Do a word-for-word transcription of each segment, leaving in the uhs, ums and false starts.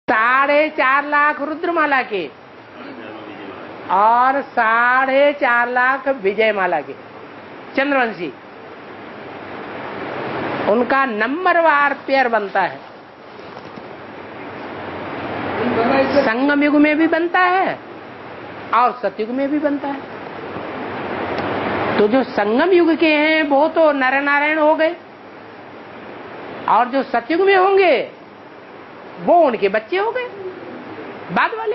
साढ़े चार लाख रुद्रमाला के और साढ़े चार लाख विजयमाला के चंद्रवंशी, उनका नंबरवार पेयर बनता है। संगम युग में भी बनता है और सतयुग में भी बनता है। तो जो संगम युग के हैं वो तो नर नारायण हो गए, और जो सतयुग में होंगे वो उनके बच्चे हो गए बाद वाले।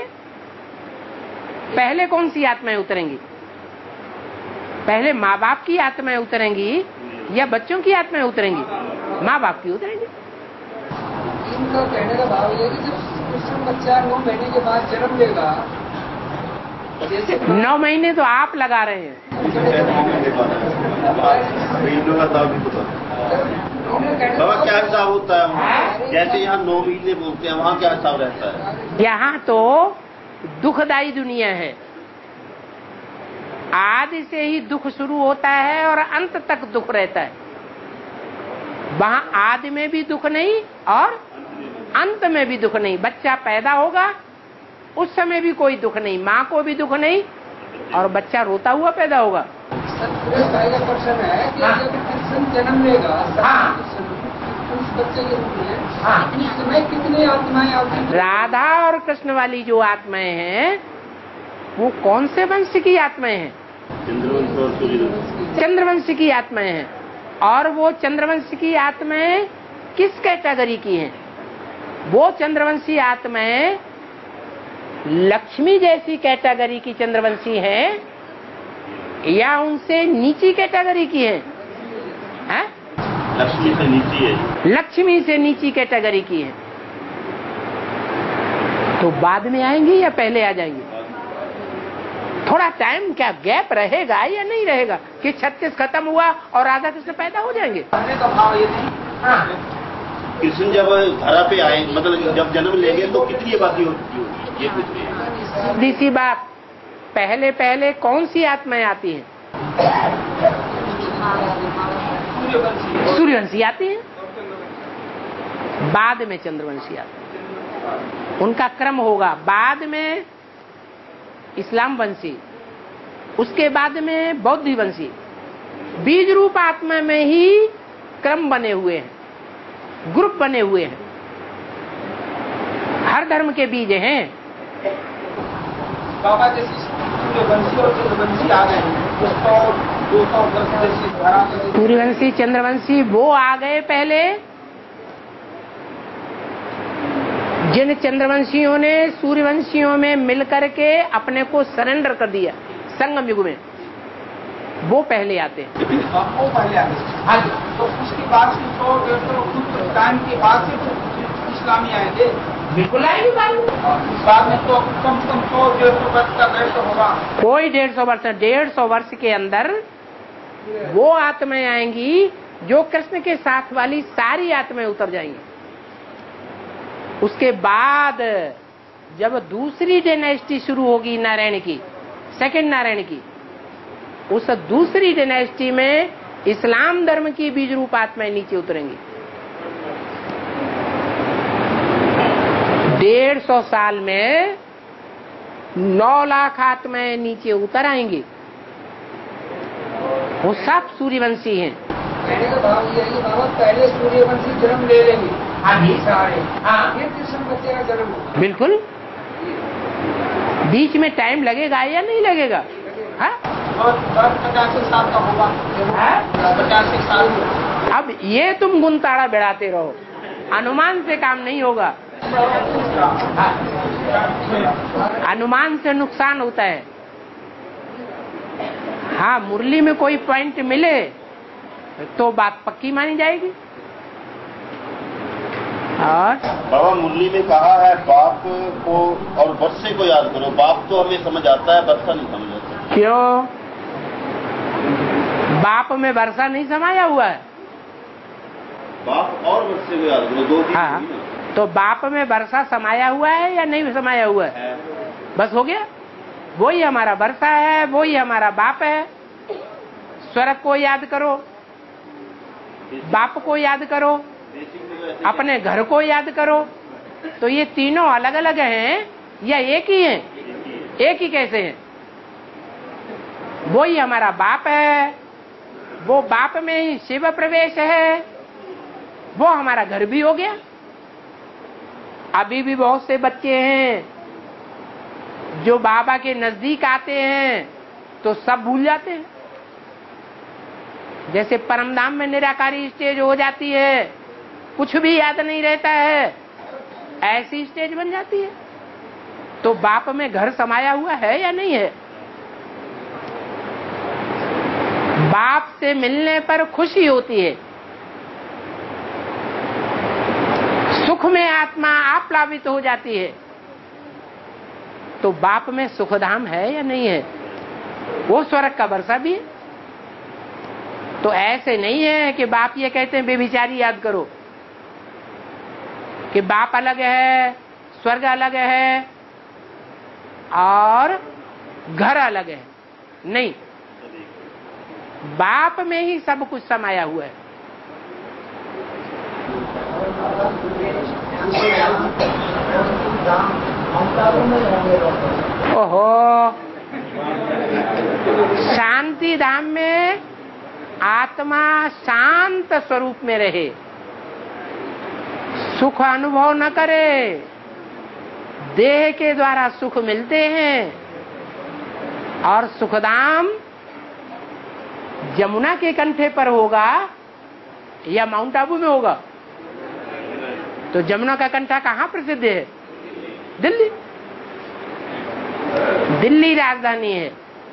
पहले कौन सी आत्माएं उतरेंगी? पहले माँ बाप की आत्माएं उतरेंगी या बच्चों की आत्माएं उतरेंगी? माँ बाप की उतरेंगी। इनका कहने का भाव ये कि जब कृष्ण बच्चा नौ महीने के बाद जन्म लेगा, नौ महीने तो आप लगा रहे हैं। बाबा क्या हिसाब होता है वहाँ? जैसे यहाँ नौ महीने बोलते हैं, वहाँ क्या हिसाब रहता है? यहाँ तो दुखदायी दुनिया है। आदि से ही दुख शुरू होता है और अंत तक दुख रहता है। वहाँ आदि में भी दुख नहीं और अंत में भी दुख नहीं। बच्चा पैदा होगा उस समय भी कोई दुख नहीं, माँ को भी दुख नहीं, और बच्चा रोता हुआ पैदा होगा। प्रश्न है कि जब कृष्ण जन्म लेगा, हाँ। उस बच्चे के रूप में, हाँ। उस समय कितनी आत्माएं आती? राधा और कृष्ण वाली जो आत्माएं हैं वो कौन से वंश की आत्माएं हैं? चंद्रवंश और सूर्यवंश। चंद्रवंश की आत्माएं हैं। और वो चंद्रवंश की आत्माएं किस कैटेगरी की हैं? वो चंद्रवंशी आत्माएं लक्ष्मी जैसी कैटेगरी की चंद्रवंशी हैं या उनसे नीची कैटेगरी की हैं? है? लक्ष्मी से नीची है। लक्ष्मी से नीची कैटेगरी की है। तो बाद में आएंगी या पहले आ जाएंगी? थोड़ा टाइम क्या गैप रहेगा या नहीं रहेगा कि छत्तीस खत्म हुआ और राधा कृष्ण पैदा हो जाएंगे? कहने का भाव ये नहीं। हाँ। कृष्ण जब धरा पे आए, मतलब जब जन्म लेंगे तो कितनी आबादी हो चुकी होगी, ये कुछ नहीं। सीधी सी बात, पहले पहले कौन सी आत्माएं आती हैं? सूर्यवंशी आती हैं, बाद में चंद्रवंशी आती हैं। उनका क्रम होगा, बाद में इस्लाम वंशी, उसके बाद में बौद्ध वंशी। बीज रूप आत्मा में ही क्रम बने हुए हैं, ग्रुप बने हुए हैं। हर धर्म के बीज हैं। बाबा जैसे सूर्यवंशी और चंद्रवंशी आ गए, सौ दो सौ वर्ष जैसी धारा। सूर्यवंशी चंद्रवंशी वो आ गए पहले, जिन चंद्रवंशियों ने सूर्यवंशियों में मिलकर के अपने को सरेंडर कर दिया संगम युग में, वो पहले आते हैं। वो पहले आते हैं। तो उसके बाद से सौ डेढ़ सौ टाइम के बाद से इस्लामी आएंगे। बिल्कुल आएंगे बाद में तो कम से कम सौ डेढ़ सौ वर्ष का डेढ़ सौ होगा। कोई डेढ़ सौ वर्ष डेढ़ सौ वर्ष के अंदर वो आत्माएं आएंगी जो कृष्ण के साथ वाली सारी आत्माएं उतर जाएंगी। उसके बाद जब दूसरी डायनेस्टी शुरू होगी नारायण की, सेकंड नारायण की, उस दूसरी डायनेस्टी में इस्लाम धर्म की बीज रूप आत्माएं नीचे उतरेंगी। डेढ़ सौ साल में नौ लाख आत्माएं नीचे उतर आएंगी। वो सब सूर्यवंशी हैं। कहने का भाव ये है कि बाबा पहले सूर्यवंशी जन्म ले लेंगे। अभी सारे हाँ ये कृष्ण बच्चे का जन्म होगा। बिल्कुल। बीच में टाइम लगेगा या नहीं लगेगा? हाँ? और पचासी साल का होगा। पचासी साल। अब ये तुम गुनताड़ा बढ़ाते रहो, अनुमान से काम नहीं होगा। अनुमान से नुकसान होता है। हाँ, मुरली में कोई पॉइंट मिले तो बात पक्की मानी जाएगी। और बाबा मुरली में कहा है बाप को और वर्षे को याद करो। बाप तो हमें समझ आता है, वर्षा नहीं समझ आता। क्यों? बाप में वर्षा नहीं समाया हुआ है। बाप और वर्षे को याद करो, दो चीज। हाँ, तो बाप में वर्षा समाया हुआ है या नहीं समाया हुआ है? है। बस हो गया। वही हमारा वर्षा है, वही हमारा बाप है। स्वर्ग को याद करो, बाप को याद करो, अपने घर को याद करो, तो ये तीनों अलग अलग हैं या एक ही हैं? एक ही कैसे हैं? वो ही हमारा बाप है, वो बाप में ही शिव प्रवेश है, वो हमारा घर भी हो गया। अभी भी बहुत से बच्चे हैं जो बाबा के नजदीक आते हैं तो सब भूल जाते हैं। जैसे परमधाम में निराकारी स्टेज हो जाती है, कुछ भी याद नहीं रहता है, ऐसी स्टेज बन जाती है। तो बाप में घर समाया हुआ है या नहीं है? बाप से मिलने पर खुशी होती है, सुख में आत्मा आप्लावित हो जाती है। तो बाप में सुखधाम है या नहीं है? वो स्वर्ग का वर्षा भी है। तो ऐसे नहीं है कि बाप ये कहते हैं बेविचारी याद करो, कि बाप अलग है, स्वर्ग अलग है और घर अलग है। नहीं, बाप में ही सब कुछ समाया हुआ है। ओहो, शांति धाम में आत्मा शांत स्वरूप में रहे, सुख अनुभव न करे। देह के द्वारा सुख मिलते हैं और सुखधाम जमुना के कंठे पर होगा या माउंट आबू में होगा? तो जमुना का कंठा कहाँ प्रसिद्ध है? दिल्ली। दिल्ली राजधानी है।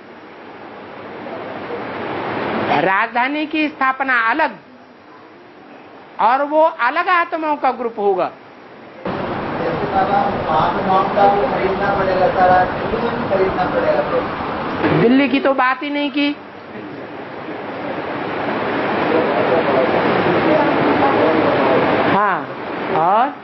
राजधानी की स्थापना अलग और वो अलग आत्माओं का ग्रुप होगा। दिल्ली की तो बात ही नहीं की। हाँ, और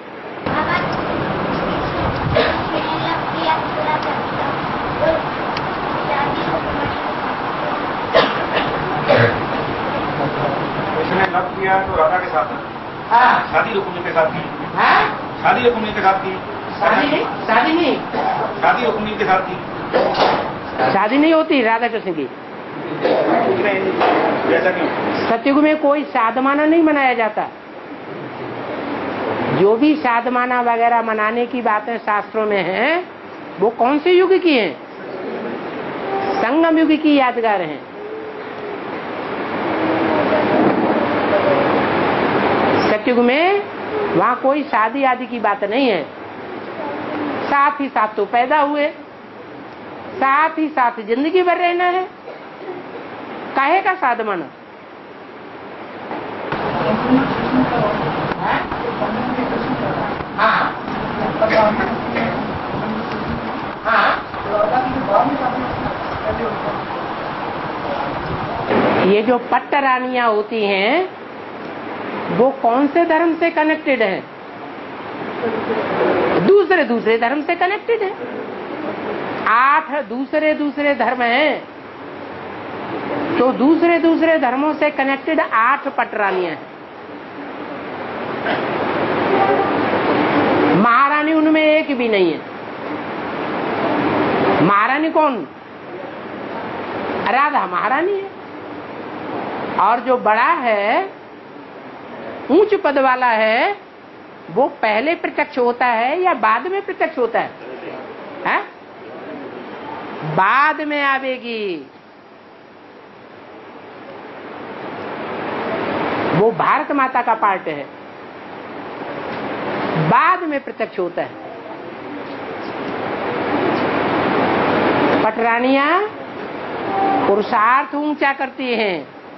उसने लव किया तो राधा के साथ हाँ, शादी रुक्मिणी के साथ की। हाँ? शादी रुक्मिणी के साथ की। शादी नहीं, शादी नहीं, शादी रुक्मिणी के साथ की। शादी नहीं होती राधा कृष्ण की। जैसा कि सतयुग में कोई साधमाना नहीं मनाया जाता। जो भी साधमाना वगैरह मनाने की बातें शास्त्रों में हैं, वो कौन से युग की हैं? संगम युग की यादगार हैं। सतयुग में वहां कोई शादी आदि की बात नहीं है। साथ ही साथ तो पैदा हुए, साथ ही साथ जिंदगी भर रहना है। काहे का साधमाना? हाँ, हाँ, ये जो पट्ट रानियां होती हैं वो कौन से धर्म से कनेक्टेड है? दूसरे दूसरे धर्म से कनेक्टेड है। आठ दूसरे दूसरे धर्म हैं, तो दूसरे दूसरे धर्मों से कनेक्टेड आठ पटरानियां हैं। महारानी उनमें एक भी नहीं है। महारानी कौन? राधा महारानी है। और जो बड़ा है, ऊंच पद वाला है, वो पहले प्रत्यक्ष होता है या बाद में प्रत्यक्ष होता है? है? बाद में आवेगी। वो भारत माता का पार्ट है, बाद में प्रत्यक्ष होता है। पटरानियां पुरुषार्थ ऊंचा करती हैं,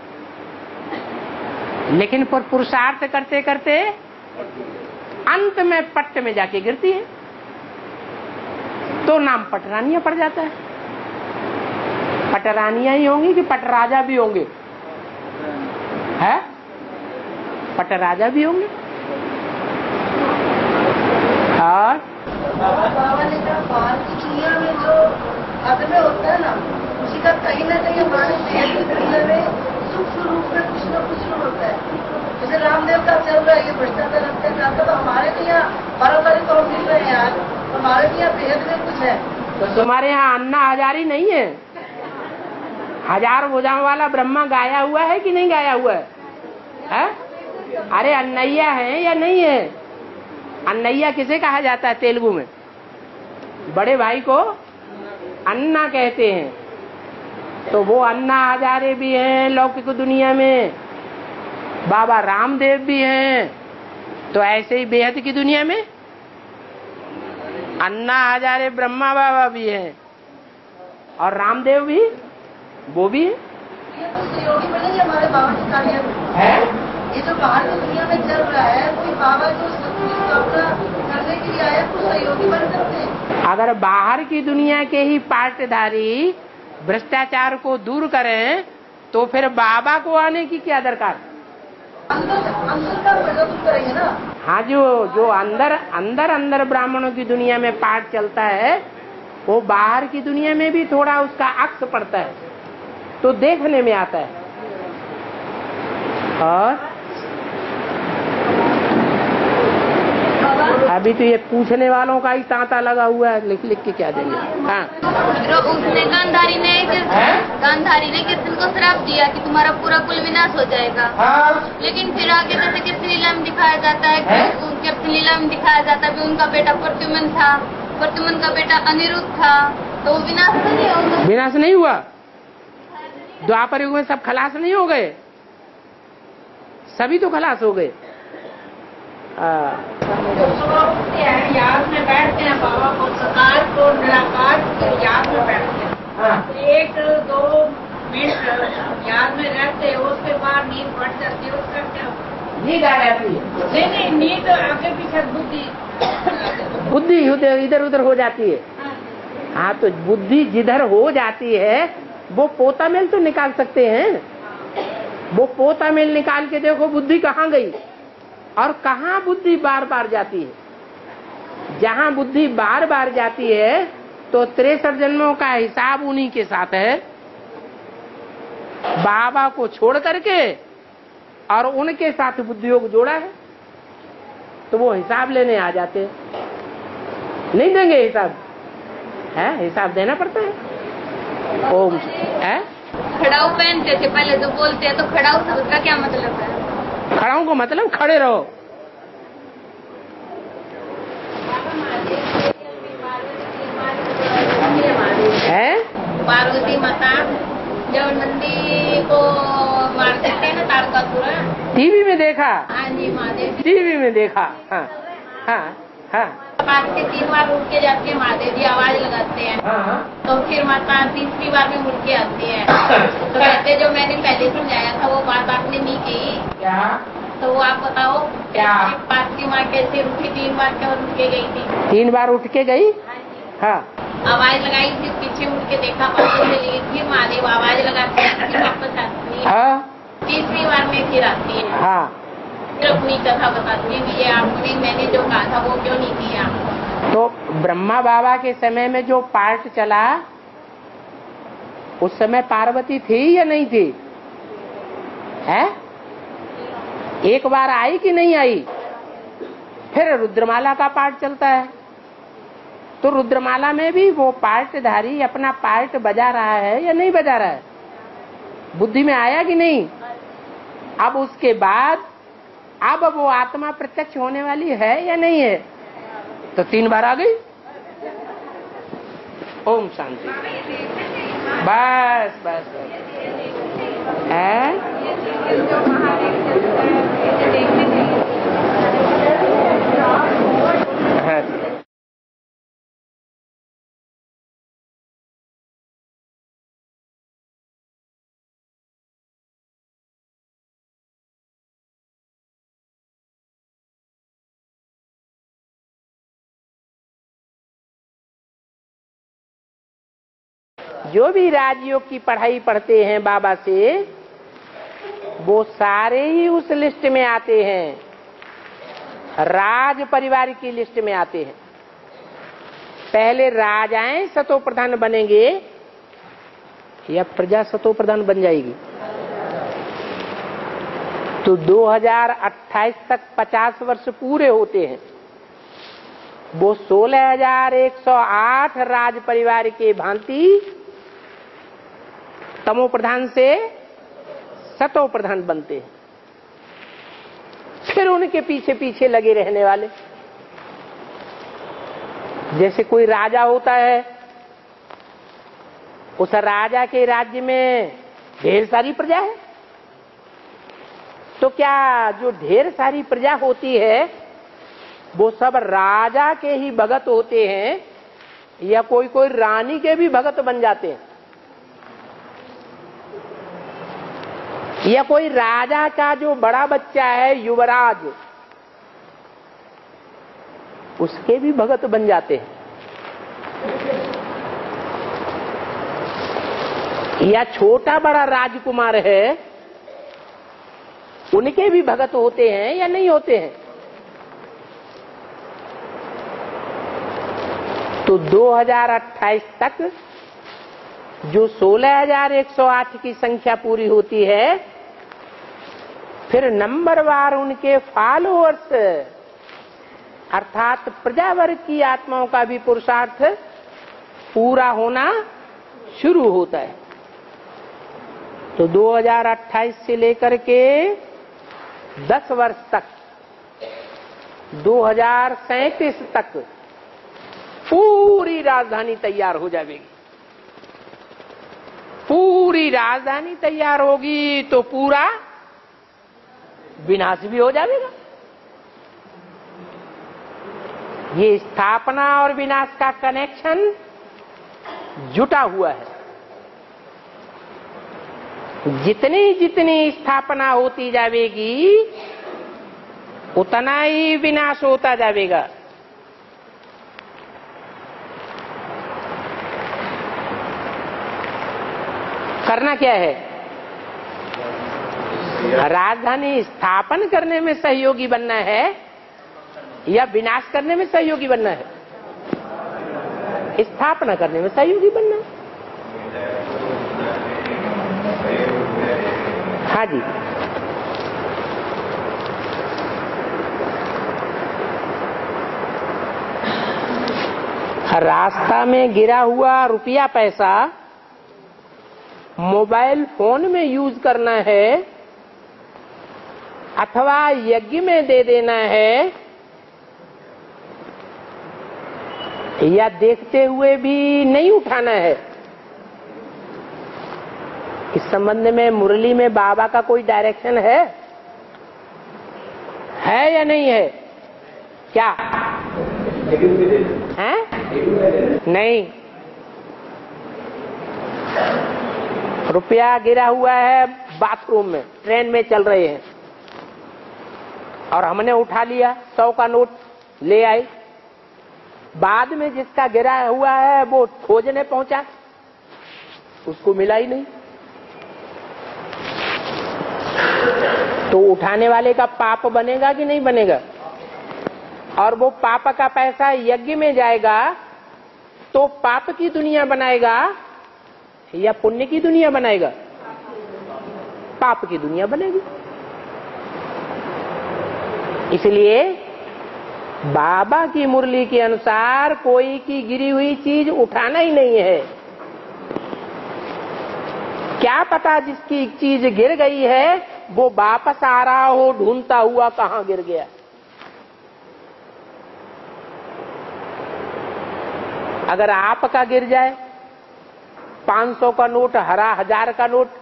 लेकिन पर पुरुषार्थ करते करते अंत में पट्ट में जाके गिरती है, तो नाम पटरानियां पड़ जाता है। पटरानियां ही होंगी कि पटराजा भी होंगे? है? पटराजा भी होंगे। और बाबा ने कहा बाहर की दुनिया में जो हद में होता है ना, उसी का कहीं ना कहीं हमारे देश की दुनिया में सुख स्वरूप में कुछ न कुछ होता है। जैसे रामदेव का चल रहा है, ये भ्रष्टाचार अत्याचार का, तो हमारे हमारे तो यहाँ बराबरी तो मिल रहे हैं यार, हमारे तो यहाँ बेहद में कुछ है। तो तुम्हारे यहाँ अन्ना हजारी नहीं है? हजार भुजाओं वाला ब्रह्मा गाया हुआ है कि नहीं गाया हुआ है, है? अरे अन्नैया है या नहीं है? अन्नैया किसे कहा जाता है तेलुगु में? बड़े भाई को अन्ना कहते हैं। तो वो अन्ना हजारे भी हैं लौकिक दुनिया में, बाबा रामदेव भी हैं। तो ऐसे ही बेहद की दुनिया में अन्ना हजारे ब्रह्मा बाबा भी हैं और रामदेव भी, वो भी है। ये तो सहयोगी मिलेंगे हमारे बाबा के कार्य में है? ये जो बाहर की दुनिया में चल रहा है, कोई बाबा जो सब कुछ अपना करने के लिए आया, कुछ सहयोगी बन सकते हैं। अगर बाहर की दुनिया के ही पार्टधारी भ्रष्टाचार को दूर करें तो फिर बाबा को आने की क्या दरकार? अंदर अंदर का मदद करेंगे ना। हाँ, जो जो अंदर अंदर अंदर ब्राह्मणों की दुनिया में पाठ चलता है वो बाहर की दुनिया में भी थोड़ा उसका अक्स पड़ता है तो देखने में आता है। और अभी तो ये पूछने वालों का ही तांता लगा हुआ है, लिख लिख के क्या देंगे। हाँ, उसने गांधारी ने गांधारी ने कृष्ण को श्राप दिया कि तुम्हारा पूरा कुल विनाश हो जाएगा। हाँ। लेकिन फिर आगे जैसे कृष्ण लीला में दिखाया जाता है कि कृष्ण लीला में दिखाया जाता है उनका बेटा प्रद्युम्न था, प्रद्युम्न का बेटा अनिरुद्ध था, तो वो विनाश नहीं होगा। विनाश नहीं हुआ? द्वापर युग में सब खलास नहीं हो गए? सभी तो खलास हो गए। याद में बैठते हैं बाबा को, सकार को निराकार याद में बैठते हैं। एक दो मिनट याद में रहते हैं, उसके बाद नींद बढ़ जाती है। उसका क्या नींद आ जाती है? नहीं नहीं, नींद आगे पीछे बुद्धि बुद्धि इधर उधर हो जाती है। हाँ, तो बुद्धि जिधर हो जाती है वो पोता मेल तो निकाल सकते हैं। वो पोता मेल निकाल के देखो बुद्धि कहाँ गई और कहाँ बुद्धि बार बार जाती है। जहाँ बुद्धि बार बार जाती है तो तिरसठ जन्मों का हिसाब उन्हीं के साथ है, बाबा को छोड़ करके, और उनके साथ बुद्धियों को जोड़ा है तो वो हिसाब लेने आ जाते हैं। नहीं देंगे हिसाब? है, हिसाब देना पड़ता है। ओम है। खड़ाऊ पहनते थे पहले, जो बोलते हैं तो खड़ाऊ शब्द का क्या मतलब है? खड़ाऊ को मतलब खड़े रहो। है? पार्वती माता जब नंदी को मार देते हैं ना तारकासुर, टीवी में देखा? हाँ जी, महादेव टीवी में देखा। हाँ हाँ हाँ। पास के तीन बार उठ के जाती है, महादेव जी आवाज लगाते हैं। हाँ। तो फिर माता तीसरी बार में मुड़ के आती है। तो कहते जो मैंने पहले समझाया था वो बात आपने नहीं की, क्या? तो वो आप बताओ क्या? पास की माँ कैसे उठी, तीन बार क्यों उठ के गई थी? तीन बार उठ के गई? हाँ जी। हाँ। आवाज लगाई, फिर पीछे मुड़ के देखा, पास से ली, फिर महादेव आवाज लगाते हैं, फिर वापस आती है। हाँ। तीसरी बार में फिर आती है। हाँ। फिर अपनी कथा बताती है कि ये आपने मैंने जो कहा था वो क्यों नहीं किया। तो ब्रह्मा बाबा के समय में जो पार्ट चला उस समय पार्वती थी या नहीं थी? है? एक बार आई कि नहीं आई? फिर रुद्रमाला का पार्ट चलता है तो रुद्रमाला में भी वो पार्टधारी अपना पार्ट बजा रहा है या नहीं बजा रहा है? बुद्धि में आया कि नहीं? अब उसके बाद अब वो आत्मा प्रत्यक्ष होने वाली है या नहीं है? तो तीन बार आ गई। ओम शांति। बस बस बस है। हाँ। जो भी राजयोग की पढ़ाई पढ़ते हैं बाबा से वो सारे ही उस लिस्ट में आते हैं, राज परिवार की लिस्ट में आते हैं। पहले राजाएं सतो प्रधान बनेंगे या प्रजा सतो प्रधान बन जाएगी? तो दो हज़ार अट्ठाईस तक पचास वर्ष पूरे होते हैं। वो सोलह हजार एक सौ आठ राज परिवार के भांति तमो प्रधान से सतो प्रधान बनते हैं। फिर उनके पीछे पीछे लगे रहने वाले, जैसे कोई राजा होता है, उस राजा के राज्य में ढेर सारी प्रजा है, तो क्या जो ढेर सारी प्रजा होती है वो सब राजा के ही भगत होते हैं या कोई कोई रानी के भी भगत बन जाते हैं, या कोई राजा का जो बड़ा बच्चा है युवराज उसके भी भगत बन जाते हैं, या छोटा बड़ा राजकुमार है उनके भी भगत होते हैं या नहीं होते हैं। तो दो हजार अट्ठाईस तक जो सोलह हजार एक सौ आठ की संख्या पूरी होती है, फिर नंबरवार उनके फॉलोअर्स अर्थात प्रजावर्ग की आत्माओं का भी पुरुषार्थ पूरा होना शुरू होता है। तो दो हजार अट्ठाईस से लेकर के दस वर्ष तक, दो हजार सैंतीस तक पूरी राजधानी तैयार हो जाएगी। पूरी राजधानी तैयार होगी तो पूरा विनाश भी हो जाएगा। ये स्थापना और विनाश का कनेक्शन जुटा हुआ है। जितनी जितनी स्थापना होती जाएगी उतना ही विनाश होता जाएगा। करना क्या है? राजधानी स्थापन करने में सहयोगी बनना है या विनाश करने में सहयोगी बनना है? स्थापना करने में सहयोगी बनना है। हाँ जी, रास्ता में गिरा हुआ रुपया पैसा मोबाइल फोन में यूज करना है अथवा यज्ञ में दे देना है, या देखते हुए भी नहीं उठाना है। इस संबंध में मुरली में बाबा का कोई डायरेक्शन है है या नहीं है? क्या है? नहीं। रुपया गिरा हुआ है बाथरूम में, ट्रेन में चल रहे हैं और हमने उठा लिया, सौ का नोट ले आए। बाद में जिसका गिरा हुआ है वो खोजने पहुंचा, उसको मिला ही नहीं। तो उठाने वाले का पाप बनेगा कि नहीं बनेगा? और वो पाप का पैसा यज्ञ में जाएगा तो पाप की दुनिया बनाएगा या पुण्य की दुनिया बनाएगा? पाप की दुनिया बनेगी। इसलिए बाबा की मुरली के अनुसार कोई की गिरी हुई चीज उठाना ही नहीं है। क्या पता जिसकी चीज गिर गई है वो वापस आ रहा हो ढूंढता हुआ कहां गिर गया। अगर आपका गिर जाए पांच सौ का नोट, हरा हजार का नोट,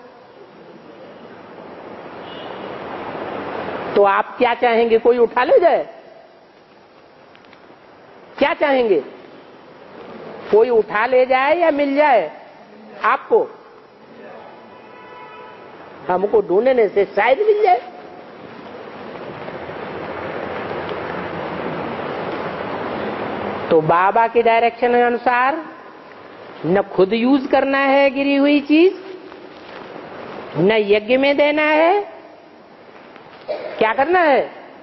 तो आप क्या चाहेंगे? कोई उठा ले जाए? क्या चाहेंगे? कोई उठा ले जाए या मिल जाए आपको? हमको ढूंढने से शायद मिल जाए। तो बाबा के डायरेक्शन के अनुसार न खुद यूज करना है गिरी हुई चीज, न यज्ञ में देना है। क्या करना है?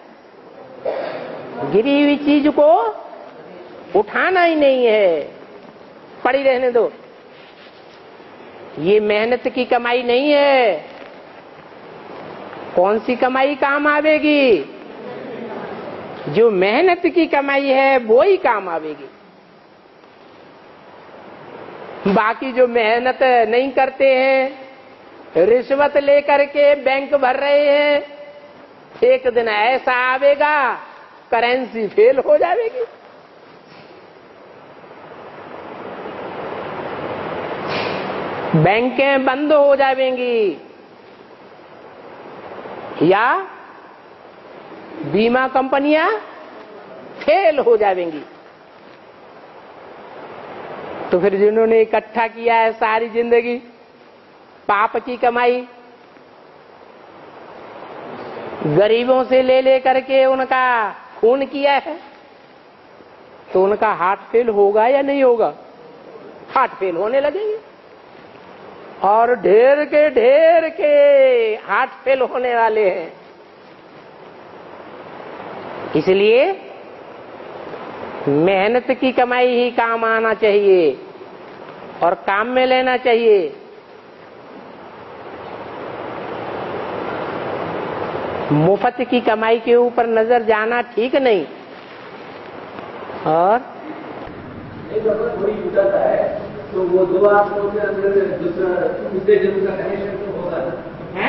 गिरी हुई चीज को उठाना ही नहीं है, पड़ी रहने दो। ये मेहनत की कमाई नहीं है। कौन सी कमाई काम आवेगी? जो मेहनत की कमाई है वो ही काम आवेगी। बाकी जो मेहनत नहीं करते हैं, रिश्वत लेकर के बैंक भर रहे हैं, एक दिन ऐसा आवेगा करेंसी फेल हो जाएगी। बैंकें बंद हो जाएंगी या बीमा कंपनियां फेल हो जाएंगी। तो फिर जिन्होंने इकट्ठा किया है सारी जिंदगी पाप की कमाई, गरीबों से ले ले करके उनका खून किया है, तो उनका हार्ट फेल होगा या नहीं होगा? हार्ट फेल होने लगेंगे। और ढेर के ढेर के हार्ट फेल होने वाले हैं। इसलिए मेहनत की कमाई ही काम आना चाहिए और काम में लेना चाहिए। मुफ्त की कमाई के ऊपर नजर जाना ठीक नहीं। और थोड़ी जुटाता है तो वो दो आत्माओं के अंदर दूसरा दूसरे जन्म का कनेक्शन तो होगा ना?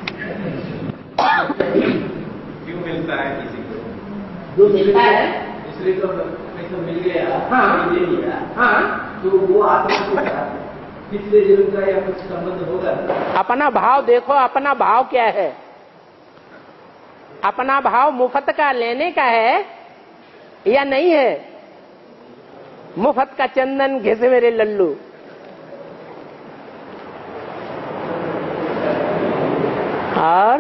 क्यों मिलता है किसी को? जो मिलता है दूसरे को तो मिल गया, हाँ, ले लिया, हाँ, तो वो आत्मा के साथ पिछले जन्म का या कुछ संबंध होगा ना? अपना भाव देखो, अपना भाव क्या है? अपना भाव मुफ्त का लेने का है या नहीं है? मुफ्त का चंदन घिस मेरे लल्लू। और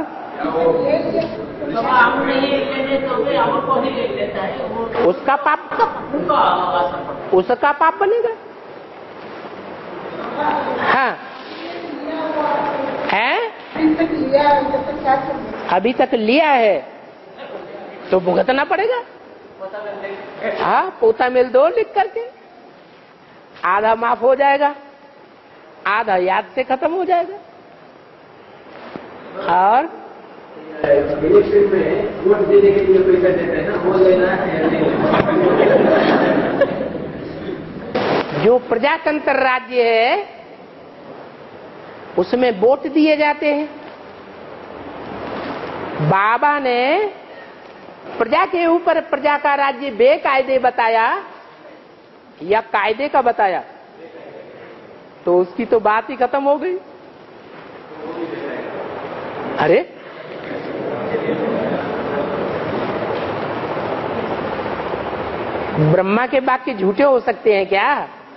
उसका पाप, उसका पाप बनेगा। हाँ है, अभी तक लिया है तो भुगतना पड़ेगा। हाँ, पोता मिल दो लिख करके, आधा माफ हो जाएगा, आधा याद से खत्म हो जाएगा। और इलेक्शन में वोट देने के लिए पैसा देते हैं ना, वो लेना है या नहीं? जो प्रजातंत्र राज्य है उसमें वोट दिए जाते हैं। बाबा ने प्रजा के ऊपर प्रजा का राज्य बेकायदे बताया या कायदे का बताया, तो उसकी तो बात ही खत्म हो गई। अरे ब्रह्मा के वाक्य झूठे हो सकते हैं क्या?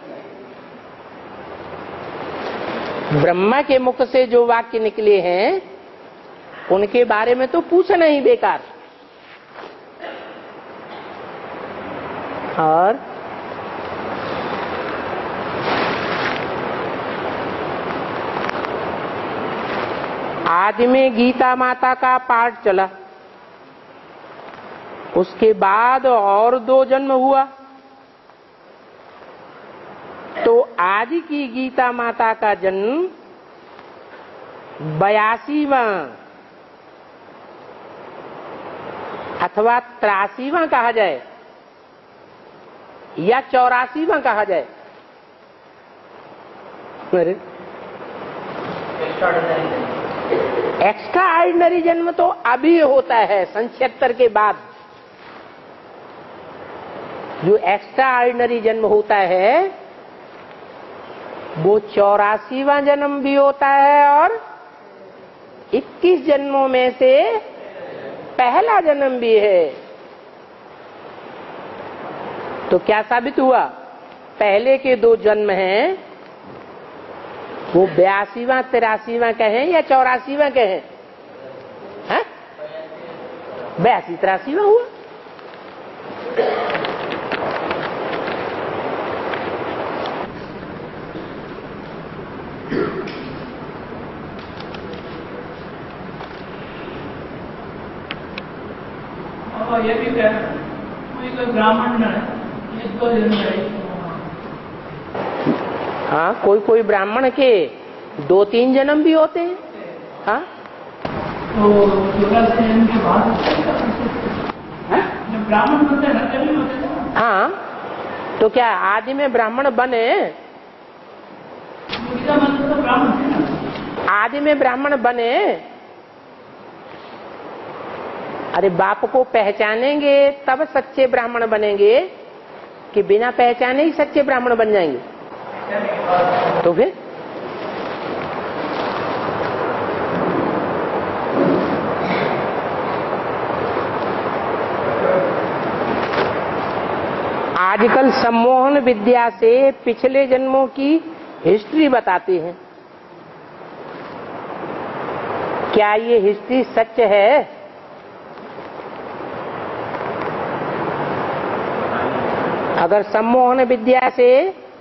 ब्रह्मा के मुख से जो वाक्य निकले हैं उनके बारे में तो पूछना ही बेकार। और आज में गीता माता का पाठ चला, उसके बाद और दो जन्म हुआ, तो आज की गीता माता का जन्म बयासीवां अथवा त्रासीवां कहा जाए या चौरासीवां कहा जाए। अरे एक्स्ट्रा ऑर्डिनरी जन्म तो अभी होता है सन छिहत्तर के बाद। जो एक्स्ट्रा ऑर्डिनरी जन्म होता है वो चौरासीवां जन्म भी होता है और इक्कीस जन्मों में से पहला जन्म भी है। तो क्या साबित हुआ? पहले के दो जन्म हैं वो बयासीवां तिरासीवां कहें या चौरासीवां कहें? हैं? बयासी तिरासीवां हुआ। और ये भी कह कोई कोई ब्राह्मण है ये दो जन्म है। हाँ, कोई कोई ब्राह्मण के दो तीन जन्म भी होते हैं। हाँ, तो जन्म के बाद जब ब्राह्मण बनते हैं सभी होते हैं। हाँ, तो क्या आदि में ब्राह्मण बने? गीता मंत्र तो ब्राह्मण है ना। आदि में ब्राह्मण बने? अरे बाप को पहचानेंगे तब सच्चे ब्राह्मण बनेंगे कि बिना पहचाने ही सच्चे ब्राह्मण बन जाएंगे? तो फिर आजकल सम्मोहन विद्या से पिछले जन्मों की हिस्ट्री बताते हैं। क्या ये हिस्ट्री सच है? अगर सम्मोहन विद्या से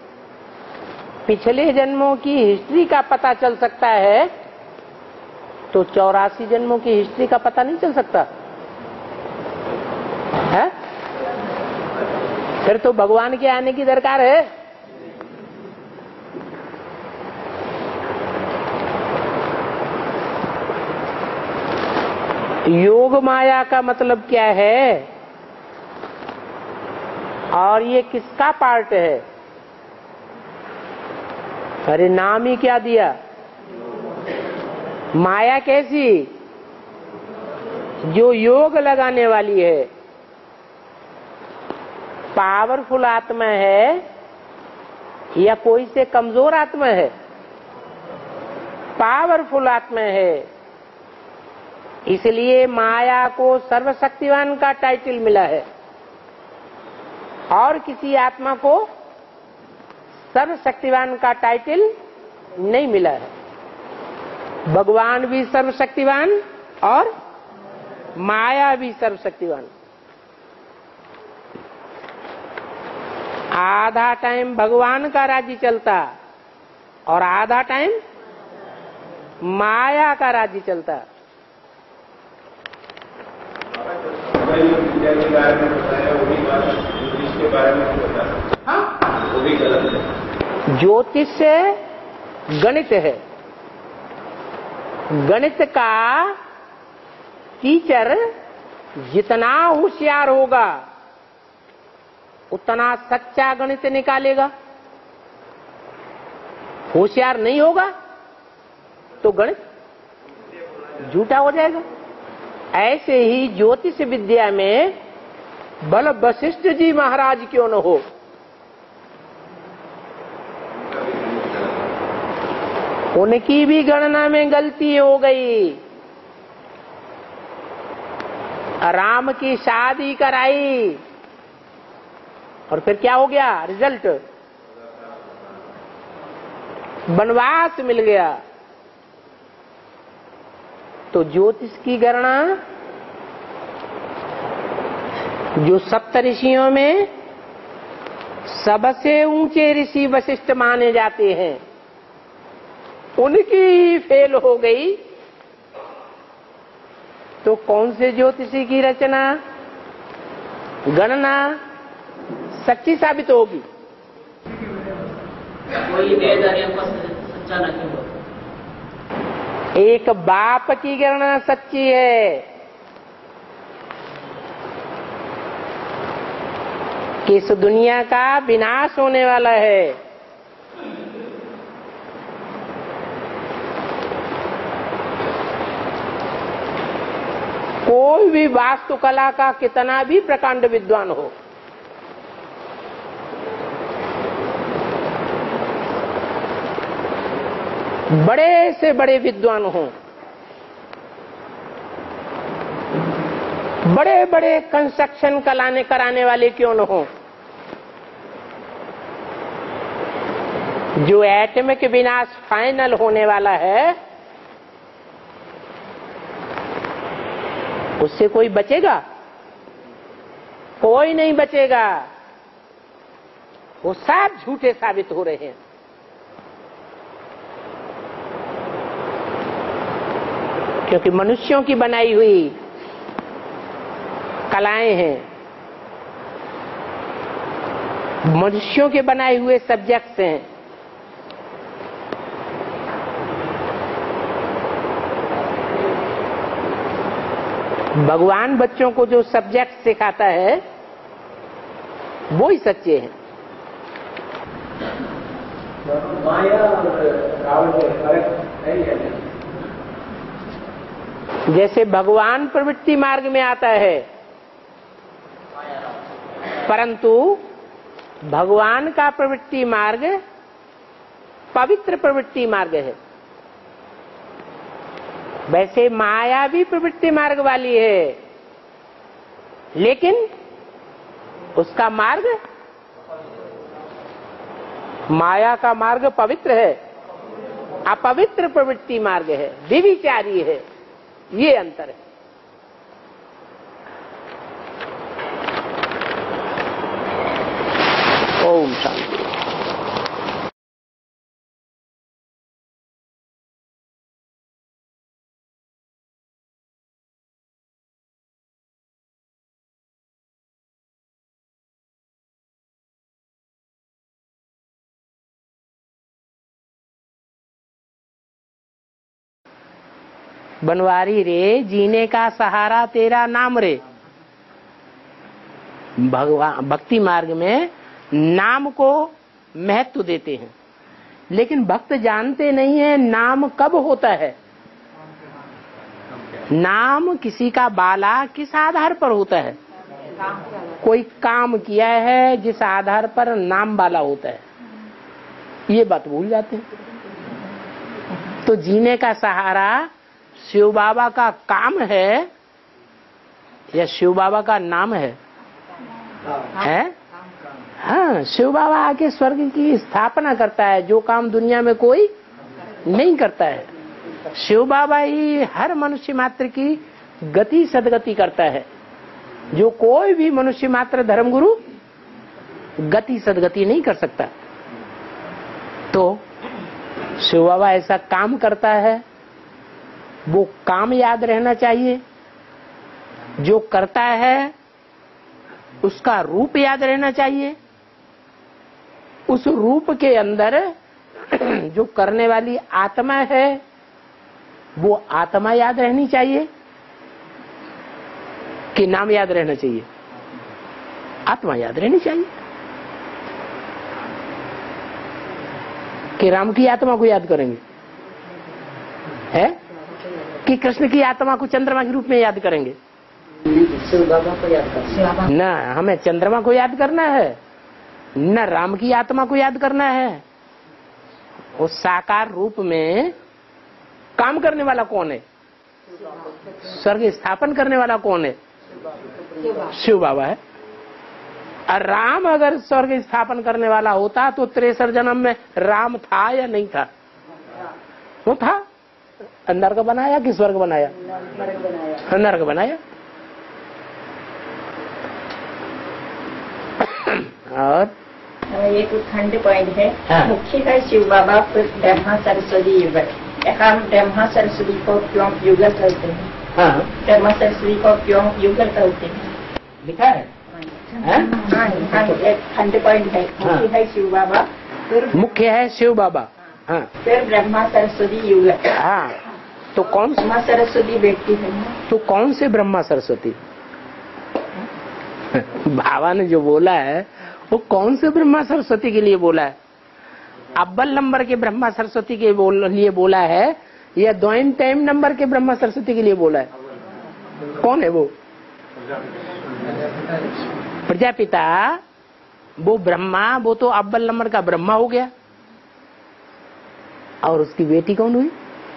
पिछले जन्मों की हिस्ट्री का पता चल सकता है तो चौरासी जन्मों की हिस्ट्री का पता नहीं चल सकता है? फिर तो भगवान के आने की दरकार है। योग माया का मतलब क्या है और ये किसका पार्ट है? अरे नाम ही क्या दिया, माया कैसी? जो योग लगाने वाली है। पावरफुल आत्मा है या कोई से कमजोर आत्मा है? पावरफुल आत्मा है, इसलिए माया को सर्वशक्तिवान का टाइटल मिला है और किसी आत्मा को सर्वशक्तिवान का टाइटल नहीं मिला है। भगवान भी सर्वशक्तिवान और माया भी सर्वशक्तिवान। आधा टाइम भगवान का राज्य चलता और आधा टाइम माया का राज्य चलता। विद्या के बारे में बताया वो भी बात, ज्योतिष के बारे में बताया वो भी गलत है। ज्योतिष से गणित है, गणित का टीचर जितना होशियार होगा उतना सच्चा गणित निकालेगा। होशियार नहीं होगा तो गणित झूठा हो जाएगा। ऐसे ही ज्योतिष विद्या में भले वशिष्ठ जी महाराज क्यों न हो, उनकी भी गणना में गलती हो गई। राम की शादी कराई और फिर क्या हो गया? रिजल्ट वनवास मिल गया। तो ज्योतिष की गणना जो सप्त ऋषियों में सबसे ऊंचे ऋषि वशिष्ठ माने जाते हैं उनकी ही फेल हो गई, तो कौन से ज्योतिषी की रचना गणना सच्ची साबित होगी? कोई वेदारियों को सच्चा नहीं होगा। एक बाप की गणना सच्ची है कि इस दुनिया का विनाश होने वाला है। कोई भी वास्तुकला का कितना भी प्रकांड विद्वान हो, बड़े से बड़े विद्वान हों, बड़े बड़े कंस्ट्रक्शन कराने कराने वाले क्यों न हो, जो एटमिक विनाश फाइनल होने वाला है उससे कोई बचेगा? कोई नहीं बचेगा। वो सब झूठे साबित हो रहे हैं। क्योंकि मनुष्यों की बनाई हुई कलाएं हैं, मनुष्यों के बनाए हुए सब्जेक्ट्स हैं। भगवान बच्चों को जो सब्जेक्ट सिखाता है वो ही सच्चे हैं। माया और रावण में फर्क है या नहीं? जैसे भगवान प्रवृत्ति मार्ग में आता है, परंतु भगवान का प्रवृत्ति मार्ग पवित्र प्रवृत्ति मार्ग है। वैसे माया भी प्रवृत्ति मार्ग वाली है, लेकिन उसका मार्ग, माया का मार्ग पवित्र है, अपवित्र प्रवृत्ति मार्ग है, विविचारी है। ये अंतर है। ओम शांति। बनवारी रे जीने का सहारा तेरा नाम रे। भगवान भक्ति मार्ग में नाम को महत्व देते हैं, लेकिन भक्त जानते नहीं है नाम कब होता है। नाम किसी का बाला किस आधार पर होता है? कोई काम किया है जिस आधार पर नाम बाला होता है, ये बात भूल जाते हैं। तो जीने का सहारा शिव बाबा का काम है या शिव बाबा का नाम है? है? हाँ, शिव बाबा आके स्वर्ग की स्थापना करता है, जो काम दुनिया में कोई नहीं करता है। शिव बाबा ही हर मनुष्य मात्र की गति सदगति करता है, जो कोई भी मनुष्य मात्र धर्मगुरु गति सदगति नहीं कर सकता। तो शिव बाबा ऐसा काम करता है, वो काम याद रहना चाहिए। जो करता है उसका रूप याद रहना चाहिए। उस रूप के अंदर जो करने वाली आत्मा है वो आत्मा याद रहनी चाहिए कि नाम याद रहना चाहिए? आत्मा याद रहनी चाहिए। कि राम की आत्मा को याद करेंगे, है कि कृष्ण की आत्मा को चंद्रमा के रूप में याद करेंगे? शिव बाबा को याद करना। न हमें चंद्रमा को याद करना है, न राम की आत्मा को याद करना है। उस साकार रूप में काम करने वाला कौन है? स्वर्ग स्थापन करने वाला कौन है? शिव बाबा है। और राम अगर स्वर्ग स्थापन करने वाला होता तो तिरसठ जन्म में राम था या नहीं था? वो था। नरक बनाया कि स्वर्ग बनाया? नरक बनाया। और एक खंड पॉइंट है। हाँ। मुख्य है शिव बाबा, फिर ब्रह्मा सरस्वती युगल। हम ब्रह्मा सरस्वती को क्यों युगल करते हैं? हाँ, ब्रह्मा सरस्वती को क्यों युगल करते हैं? लिखा है। हाँ, हाँ, एक खंड पॉइंट है। मुख्य है शिव बाबा, फिर मुख्य है शिव बाबा। हाँ, फिर ब्रह्मा सरस्वती युगल। हाँ, तो कौन से ब्रह्मा सरस्वती बेटी है ना? तो कौन से ब्रह्मा सरस्वती? बाबा ने जो बोला है वो कौन से ब्रह्मा सरस्वती के लिए बोला है? अव्वल नंबर के ब्रह्मा सरस्वती के बोल, लिए बोला है या द्वैन टाइम नंबर के ब्रह्मा सरस्वती के लिए बोला है? कौन है वो? प्रजापिता। वो ब्रह्मा, वो तो अव्वल नंबर का ब्रह्मा हो गया। और उसकी बेटी कौन हुई?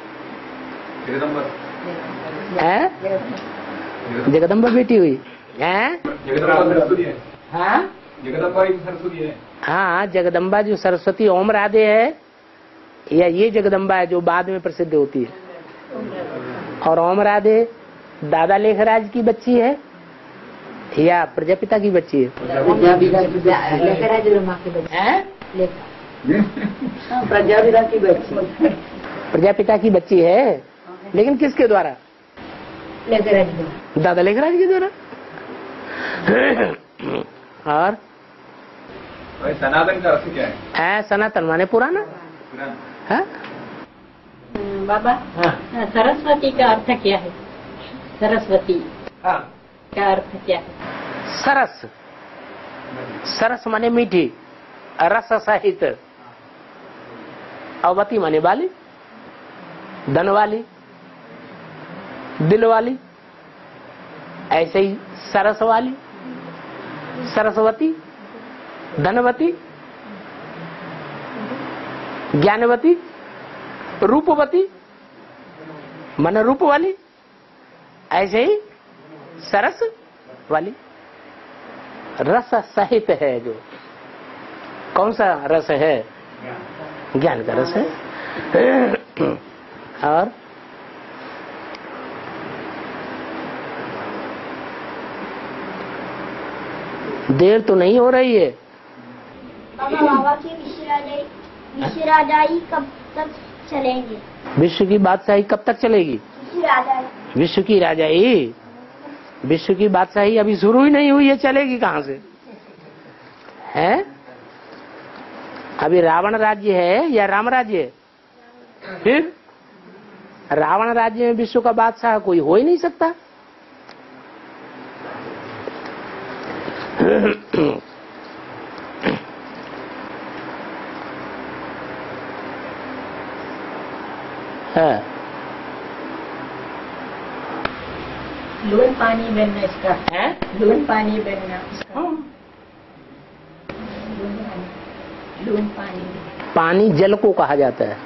है? जगदम्बा बेटी हुई है? हाँ, जगदम्बा ही सरस्वती है। हाँ, जगदम्बा जो सरस्वती ओम राधे है, या ये जगदम्बा है जो बाद में प्रसिद्ध होती है? और ओम राधे दादा लेखराज की बच्ची है या प्रजापिता की बच्ची है? लेखराज ब्रह्मा की बच्ची है। प्रजापिता की बच्ची। प्रजापिता की बच्ची है, लेकिन किसके द्वारा? लेखराज। दादा लेखराज के द्वारा। और सनातन का अर्थ क्या है? है सनातन माने पुराना है। बाबा, हाँ। सरस्वती का अर्थ क्या है? सरस्वती हाँ, क्या अर्थ क्या? सरस, सरस माने मीठी, रस सहित, अवती माने वाली, धन वाली, दिल वाली, ऐसे ही सरस वाली, सरस्वती, धनवती, ज्ञानवती, रूपवती मन रूप वाली, ऐसे ही सरस वाली। रस सहित है जो, कौन सा रस है? ज्ञान का रस है। और देर तो नहीं हो रही है। बाबा बाबा की विश्वराजाई विश्वराजाई कब तक चलेंगे? विश्व की बादशाही कब तक चलेगी? विश्वराजाई विश्व की राजाई, विश्व की बादशाही अभी शुरू ही नहीं हुई है, चलेगी कहाँ से? है अभी रावण राज्य है या राम राज्य है? फिर रावण राज्य में विश्व का बादशाह कोई हो ही नहीं सकता। है लून पानी बनना इसका है लून पानी बनना इसका। लून पानी पानी जल को कहा जाता है।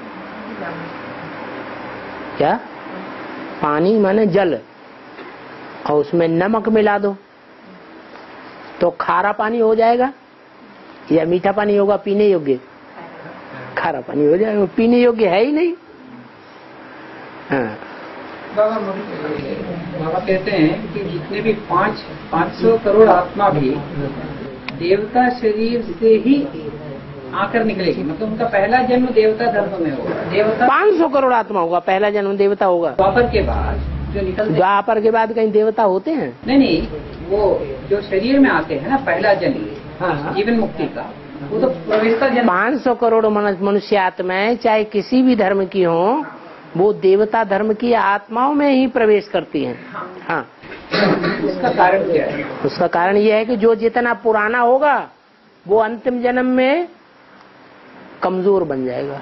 क्या? पानी माने जल, और उसमें नमक मिला दो तो खारा पानी हो जाएगा या मीठा पानी होगा पीने योग्य? खारा पानी हो जाएगा, पीने योग्य है ही नहीं। हाँ। बाबा बाबा कहते हैं कि जितने भी पाँच पाँच सौ करोड़ आत्मा भी देवता शरीर से ही आकर निकलेगी, मतलब उनका पहला जन्म देवता धर्म में होगा। देवता पाँच सौ करोड़ आत्मा होगा, पहला जन्म देवता होगा। द्वापर के बाद जो निकलते, द्वापर के बाद कहीं देवता होते हैं? नहीं नहीं, वो जो शरीर में आते हैं ना पहला जन्म, हाँ। जीवन मुक्ति का, वो तो प्रवेशता जन्म। पाँच सौ करोड़ मनुष्य आत्माएं चाहे किसी भी धर्म की हो, वो देवता धर्म की आत्माओं में ही प्रवेश करती हैं। हाँ। उसका कारण क्या है? उसका कारण यह है कि जो जितना पुराना होगा वो अंतिम जन्म में कमजोर बन जाएगा।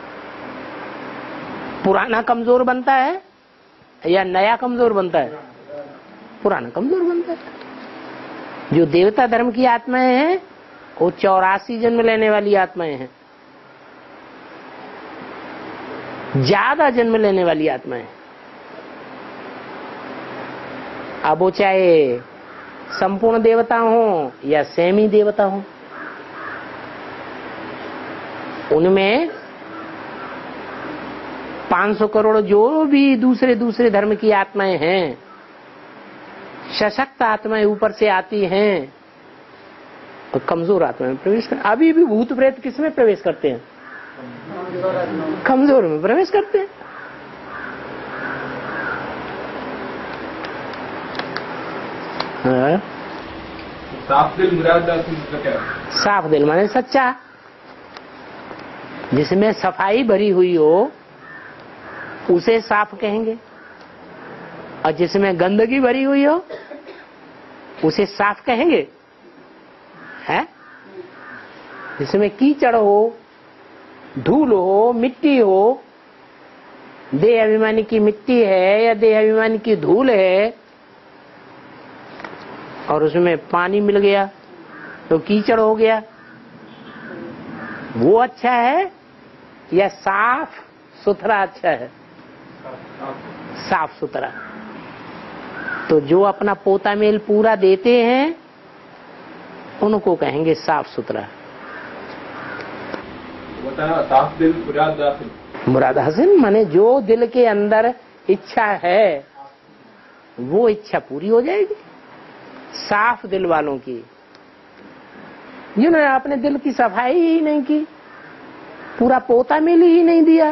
पुराना कमजोर बनता है या नया कमजोर बनता है? पुराना कमजोर बनता है। जो देवता धर्म की आत्माएं हैं वो चौरासी जन्म लेने वाली आत्माएं हैं, ज्यादा जन्म लेने वाली आत्माएं। अब वो चाहे संपूर्ण देवता हो या सेमी देवता हो, उनमें पाँच सौ करोड़ जो भी दूसरे दूसरे धर्म की आत्माएं हैं, सशक्त आत्माएं ऊपर से आती हैं, तो कमजोर आत्माएं प्रवेश कर। अभी भी भूत प्रेत किस में प्रवेश करते हैं? कमजोर में प्रवेश करते हैं। हाँ? साफ दिल मुरादास मतलब क्या? साफ दिल माने सच्चा, जिसमें सफाई भरी हुई हो उसे साफ कहेंगे, और जिसमें गंदगी भरी हुई हो उसे साफ कहेंगे। है? जिसमें कीचड़ हो, धूल हो, मिट्टी हो, देह अभिमानी की मिट्टी है या देह अभिमानी की धूल है, और उसमें पानी मिल गया तो कीचड़ हो गया, वो अच्छा है या साफ सुथरा अच्छा है? साफ सुथरा। तो जो अपना पोता मेल पूरा देते हैं उनको कहेंगे साफ सुथरा। साफ दिल मुराद हासिल। मुराद हासिल माने जो दिल के अंदर इच्छा है वो इच्छा पूरी हो जाएगी। साफ दिल वालों की, जिन्होंने अपने दिल की सफाई ही नहीं की, पूरा पोता मेल ही नहीं दिया,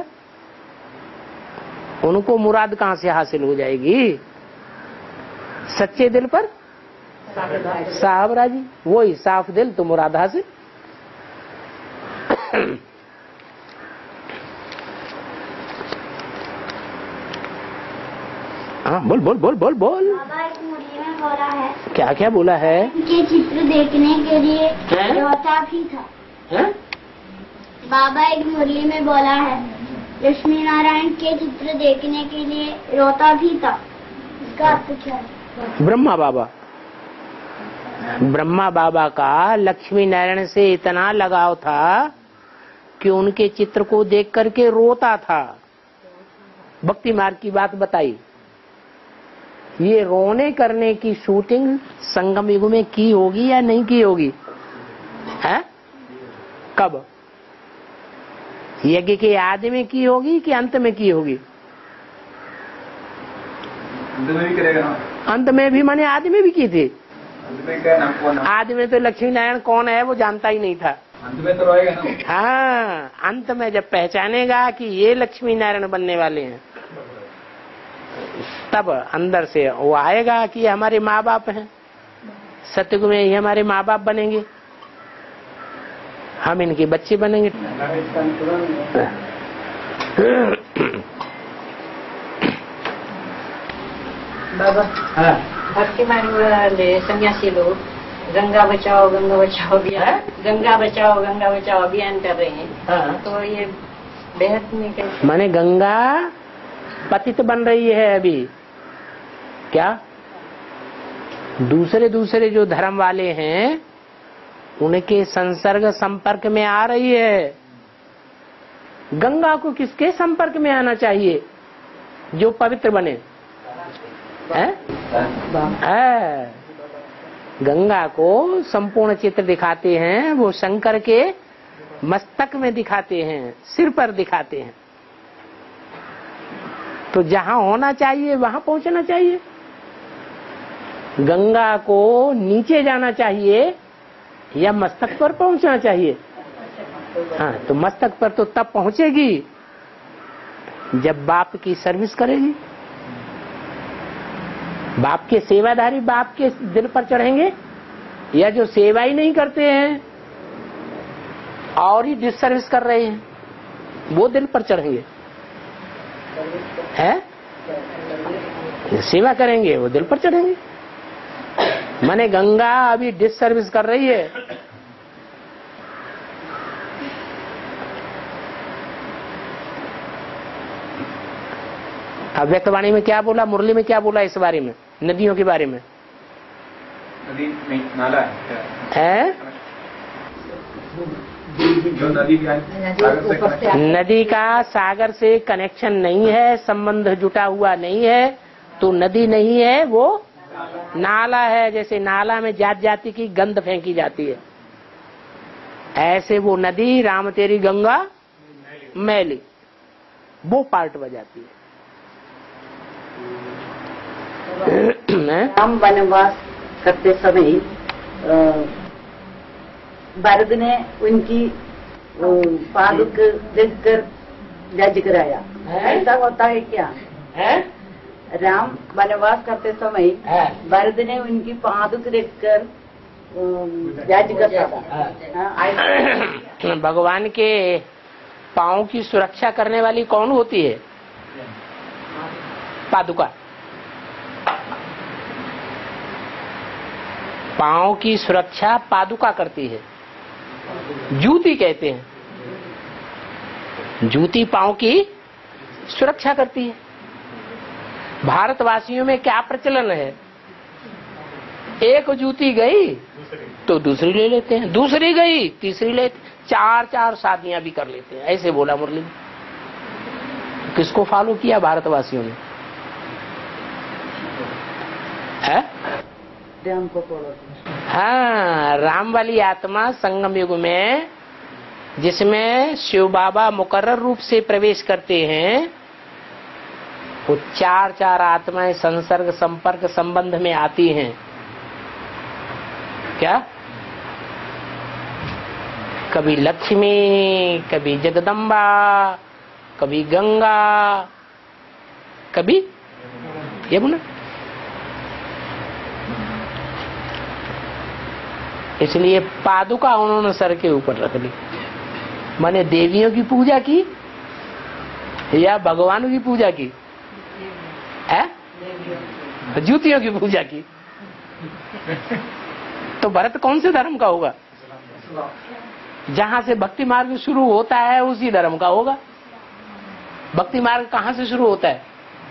उनको मुराद कहां से हासिल हो जाएगी? सच्चे दिल पर साहब राजी, वही साफ दिल तो मुराद हासिल। हाँ बोल बोल बोल बोल बोल। बाबा एक मुड़िया बोला है, क्या क्या बोला है? के चित्र देखने के लिए हैं? रोता भी था। हैं? बाबा एक मुरली में बोला है, लक्ष्मी नारायण के चित्र देखने के लिए रोता भी था। इसका अर्थ क्या है? ब्रह्मा बाबा ब्रह्मा बाबा का लक्ष्मी नारायण से इतना लगाव था कि उनके चित्र को देख करके रोता था। भक्ति मार्ग की बात बताई। ये रोने करने की शूटिंग संगम युग में की होगी या नहीं की होगी? है? कब? यज्ञ के आदि में की होगी कि अंत में की होगी? अंत में भी करेगा ना? अंत में भी, माने आदि में भी की थी। अंत में क्या नाम कौन? आदि में तो लक्ष्मी नारायण कौन है वो जानता ही नहीं था। अंत में तो रहेगा ना? हाँ, अंत में जब पहचानेगा कि ये लक्ष्मी नारायण बनने वाले हैं, तब अंदर से वो आएगा कि ये हमारे माँ बाप हैं। सतयुग में ये हमारे माँ बाप बनेंगे, हम इनके बच्चे बनेंगे। बाबा, भक्ति मार्ग वाले सन्यासी लोग गंगा बचाओ गंगा बचाओ अभियान गंगा बचाओ गंगा बचाओ अभियान कर रहे हैं। हाँ। तो ये बेहद में कैसे? माने गंगा पतित बन रही है अभी। क्या? दूसरे दूसरे जो धर्म वाले हैं उनके संसर्ग संपर्क में आ रही है। गंगा को किसके संपर्क में आना चाहिए जो पवित्र बने? है? है। गंगा को संपूर्ण चित्र दिखाते हैं, वो शंकर के मस्तक में दिखाते हैं, सिर पर दिखाते हैं। तो जहां होना चाहिए वहां पहुंचना चाहिए। गंगा को नीचे जाना चाहिए या मस्तक पर पहुंचना चाहिए? हाँ, तो मस्तक पर तो तब पहुंचेगी जब बाप की सर्विस करेगी। बाप के सेवाधारी बाप के दिल पर चढ़ेंगे, या जो सेवा ही नहीं करते हैं और ही डिसर्विस कर रहे हैं वो दिल पर चढ़ेंगे? है? सेवा करेंगे वो दिल पर चढ़ेंगे। माने गंगा अभी डिसर्विस कर रही है। अव्यक्तवाणी में क्या बोला, मुरली में क्या बोला इस बारे में, नदियों के बारे में? नदी नहीं, नाला है? जो नदी का नदी का सागर से कनेक्शन नहीं है, संबंध जुटा हुआ नहीं है, तो नदी नहीं है, वो नाला है। जैसे नाला में जात जाति की गंध फेंकी जाती है, ऐसे वो नदी राम तेरी गंगा मैली, वो पार्ट बजाती है। राम वनवास करते समय भरत ने उनकी पादुक देखकर जज कराया, ऐसा होता है क्या? है? राम वनवास करते समय भरत ने उनकी पादुक देखकर जज करता था। भगवान के पांव की सुरक्षा करने वाली कौन होती है? पादुका। पांव की सुरक्षा पादुका करती है। जूती कहते हैं, जूती पांव की सुरक्षा करती है। भारतवासियों में क्या प्रचलन है? एक जूती गई तो दूसरी ले लेते हैं, दूसरी गई तीसरी लेते, चार चार शादियां भी कर लेते हैं। ऐसे बोला मुरली। किसको फॉलो किया भारतवासियों ने? है? राम को फॉलो। हाँ, राम वाली आत्मा संगम युग में, जिसमें शिव बाबा मुकर्रर रूप से प्रवेश करते हैं, वो चार चार आत्माएं संसर्ग संपर्क संबंध में आती हैं। क्या? कभी लक्ष्मी, कभी जगदम्बा, कभी गंगा, कभी यमुना। इसलिए पादुका उन्होंने सर के ऊपर रख ली। माने देवियों की पूजा की या भगवानों की पूजा की? है? जूतियों की पूजा की। तो भरत कौन से धर्म का होगा? जहां से भक्ति मार्ग शुरू होता है उसी धर्म का होगा। भक्ति मार्ग कहाँ से शुरू होता है?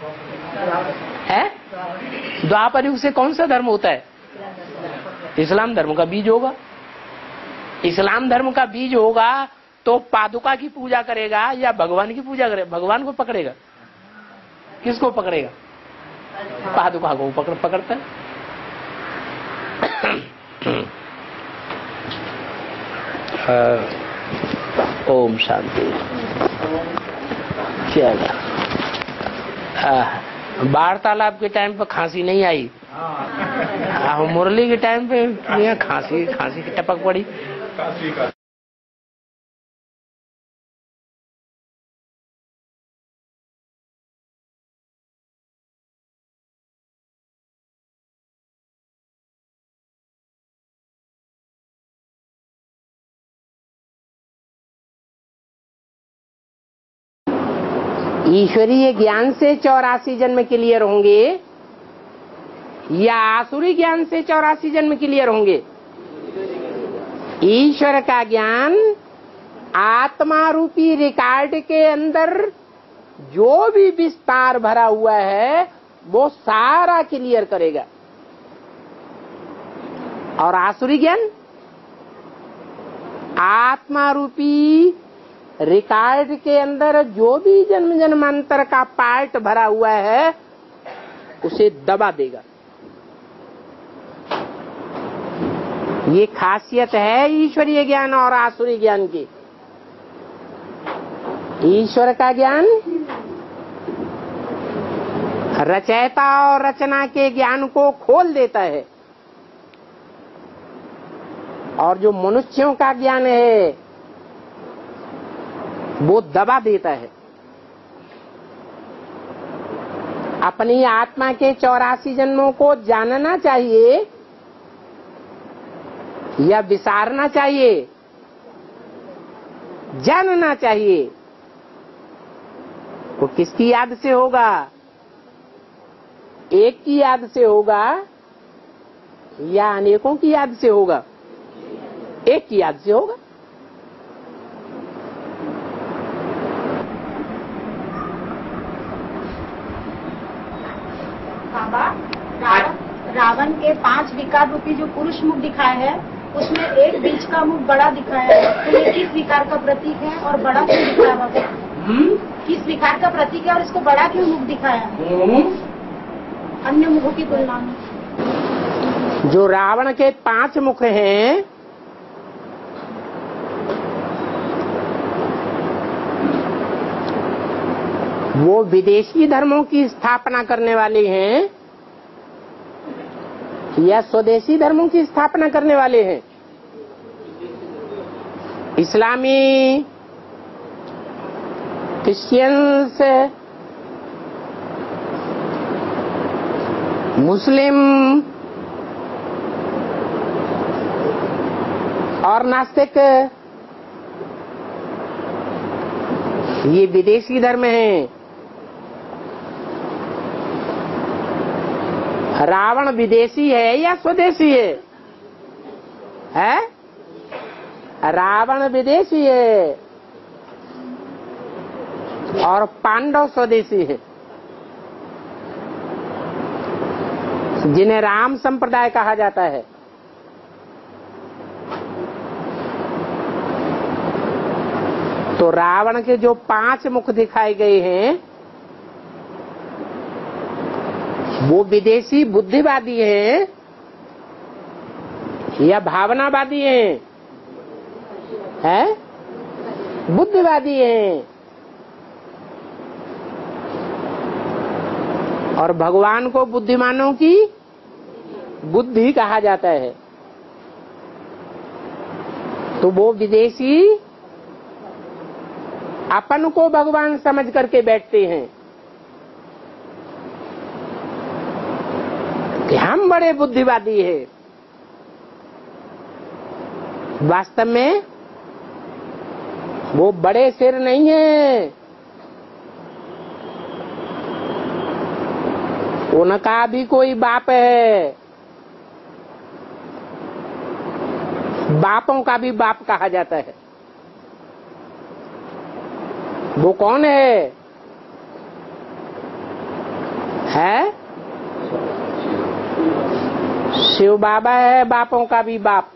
है द्वापर युग से कौन सा धर्म होता है? इस्लाम धर्म का बीज होगा। इस्लाम धर्म का बीज होगा तो पादुका की पूजा करेगा या भगवान की पूजा करेगा? भगवान को पकड़ेगा? किसको पकड़ेगा? पादुका को पकड़ पकड़ता है। ओम शांति। चला वार्तालाप के टाइम पे खांसी नहीं आई, मुरली के टाइम पे यहाँ खांसी खांसी की टपक पड़ी। ईश्वरीय ज्ञान से चौरासी जन्म क्लियर होंगे या आसुरी ज्ञान से चौरासी जन्म क्लियर होंगे? ईश्वर का ज्ञान आत्मा रूपी रिकॉर्ड के अंदर जो भी विस्तार भरा हुआ है वो सारा क्लियर करेगा। और आसुरी ज्ञान आत्मा रूपी रिकॉर्ड के अंदर जो भी जन्म जन्मांतर का पार्ट भरा हुआ है उसे दबा देगा। ये खासियत है ईश्वरीय ज्ञान और आसुरी ज्ञान की। ईश्वर का ज्ञान रचयिता और रचना के ज्ञान को खोल देता है और जो मनुष्यों का ज्ञान है वो दबा देता है। अपनी आत्मा के चौरासी जन्मों को जानना चाहिए या विसारना चाहिए? जानना चाहिए। वो किसकी याद से होगा? एक की याद से होगा या अनेकों की याद से होगा? एक की याद से होगा। बाबा, रावण रावण के पांच विकार रूपी जो पुरुष मुख दिखाए है उसमें एक बीच का मुख बड़ा दिखाया है, तो ये किस विकार का प्रतीक है और बड़ा क्यों दिखाया बाबा? किस विकार का प्रतीक है और इसको बड़ा क्यों मुख दिखाया है अन्य मुखों की तुलना में? जो रावण के पांच मुख हैं वो विदेशी धर्मों की स्थापना करने वाले हैं या स्वदेशी धर्मों की स्थापना करने वाले हैं? इस्लामी, क्रिश्चियंस, मुस्लिम और नास्तिक, ये विदेशी धर्म हैं। रावण विदेशी है या स्वदेशी है? है? रावण विदेशी है और पांडव स्वदेशी है, जिन्हें राम संप्रदाय कहा जाता है। तो रावण के जो पांच मुख दिखाए गए हैं वो विदेशी बुद्धिवादी हैं या भावनावादी हैं? है? बुद्धिवादी हैं। और भगवान को बुद्धिमानों की बुद्धि कहा जाता है। तो वो विदेशी अपन को भगवान समझ करके बैठते हैं कि हम बड़े बुद्धिवादी हैं। वास्तव में वो बड़े सिर नहीं है, उनका भी कोई बाप है। बापों का भी बाप कहा जाता है। वो कौन है? है शिव बाबा है, बापों का भी बाप।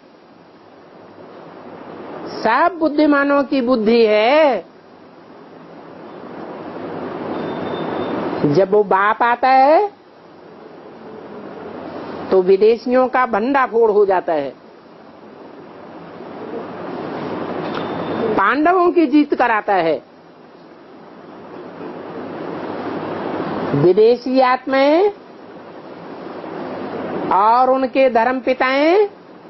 सब बुद्धिमानों की बुद्धि है। जब वो बाप आता है तो विदेशियों का भंडाफोड़ हो जाता है, पांडवों की जीत कराता है। विदेशी आत्माएं और उनके धर्म पिताएं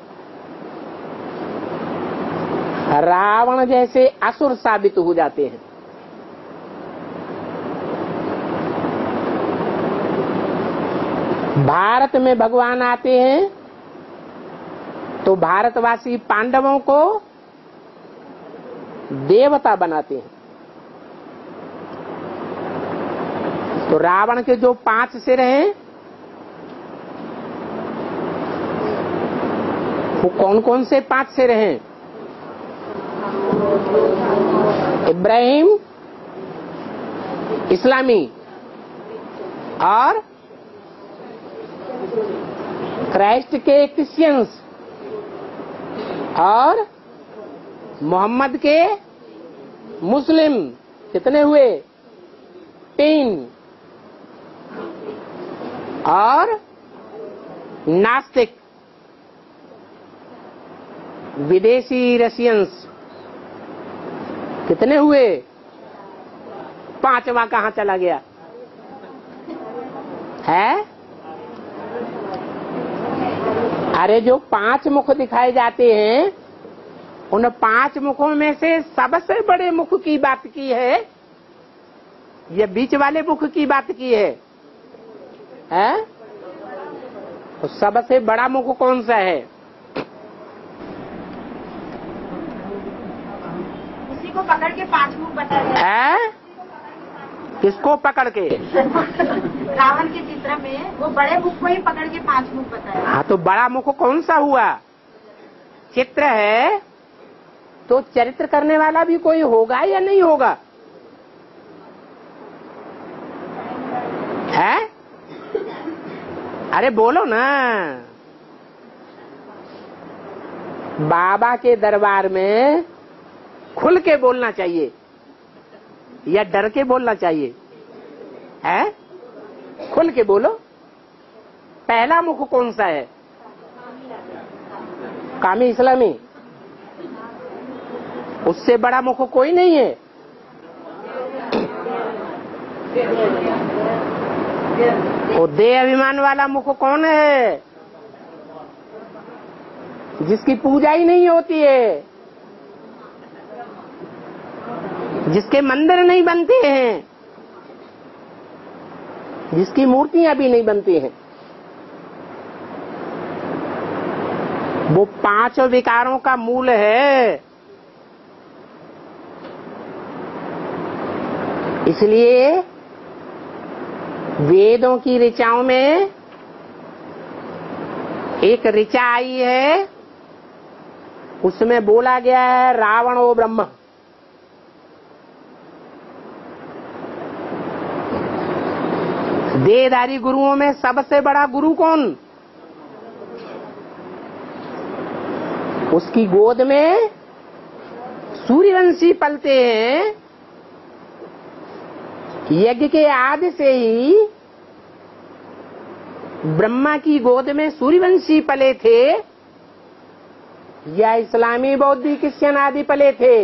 रावण जैसे असुर साबित हो जाते हैं। भारत में भगवान आते हैं तो भारतवासी पांडवों को देवता बनाते हैं। तो रावण के जो पांच सिर हैं वो कौन कौन से पांच सिर हैं? इब्राहिम इस्लामी और क्राइस्ट के क्रिश्चियंस और मोहम्मद के मुस्लिम। कितने हुए? तीन। और नास्तिक विदेशी रशियंस। कितने हुए? पांचवा कहां चला गया है? अरे जो पांच मुख दिखाए जाते हैं उन पांच मुखों में से सबसे बड़े मुख की बात की है या बीच वाले मुख की बात की है? हैं? तो सबसे बड़ा मुख कौन सा है? उसी को पकड़ के पांच मुख बताया है। किसको पकड़ के? रावण के चित्र में वो बड़े मुख को ही पकड़ के पांच मुख बताया। हाँ, तो बड़ा मुख कौन सा हुआ? चित्र है तो चरित्र करने वाला भी कोई होगा या नहीं होगा? है? अरे बोलो ना। बाबा के दरबार में खुल के बोलना चाहिए या डर के बोलना चाहिए? है? खुल के बोलो। पहला मुख कौन सा है? कामी इस्लामी। उससे बड़ा मुख कोई नहीं है। वो देह अभिमान वाला मुख कौन है? जिसकी पूजा ही नहीं होती है, जिसके मंदिर नहीं बनते हैं, जिसकी मूर्तियां भी नहीं बनती हैं। वो पांच विकारों का मूल है। इसलिए वेदों की ऋचाओं में एक ऋचा आई है, उसमें बोला गया है रावणो ब्रह्म। देहधारी गुरुओं में सबसे बड़ा गुरु कौन? उसकी गोद में सूर्यवंशी पलते हैं। यज्ञ के आदि से ही ब्रह्मा की गोद में सूर्यवंशी पले थे या इस्लामी बौद्ध क्रिश्चियन आदि पले थे?